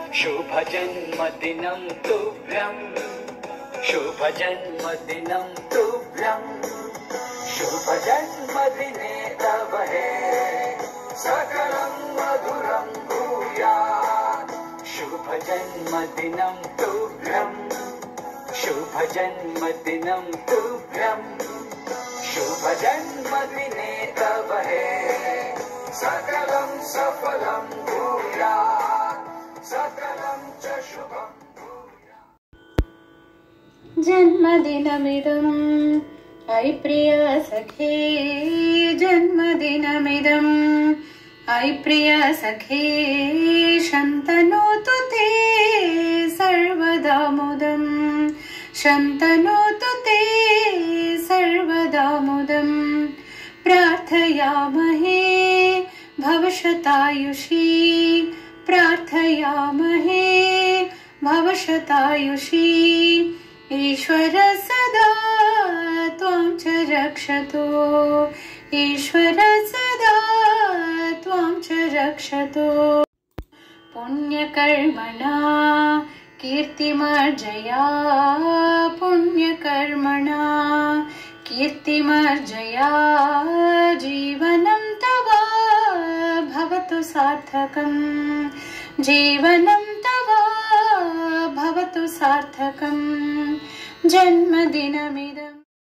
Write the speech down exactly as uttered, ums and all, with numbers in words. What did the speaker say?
शुभजन्मदिनं तुभ्यं शुभजन्मदिनं तुभ्यं शुभजन्मदिने तव हे सकलं मधुरं भूयात् शुभजन्मदिनं तुभ्यं शुभजन्मदिनं तुभ्यं शुभजन्मदिने तव हे सकलं सफलं भूयात् सकलं च शुभम् जन्मदिनमिदं अयि प्रिय सखे जन्मदिनमिदं अयि प्रिय सखे शन्तनोतु ते सर्वदा मुदं शन्तनोतु ते सर्वदा मुदं प्रार्थयामहे भवशतायुषी प्रार्थयामहे भवशतायुषी ईश्वर सदा त्वां च रक्षतु ईश्वर सदा त्वां च रक्षतु पुण्यकर्मणा कीर्तिमर्जया पुण्यकर्मणा कीर्तिमर्जया जीवनं तव भवतु सार्थकम् जीवनं तव भवतु सार्थकम् जन्मदिनमिदम्।